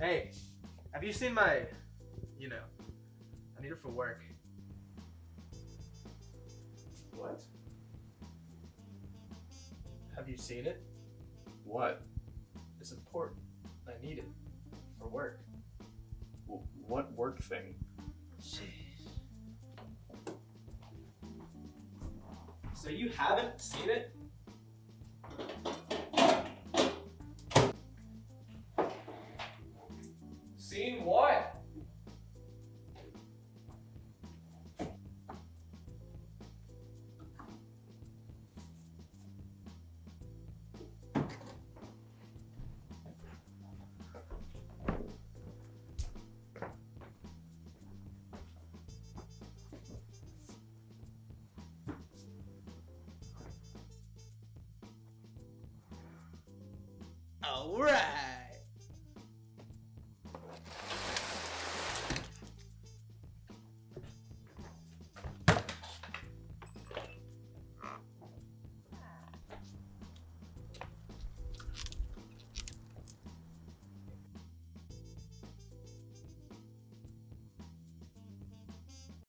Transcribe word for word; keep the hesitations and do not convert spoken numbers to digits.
Hey, have you seen my, you know, I need it for work. What? Have you seen it? What? It's important. I need it for work. W- what work thing? Jeez. So you haven't seen it? Seen what? All right.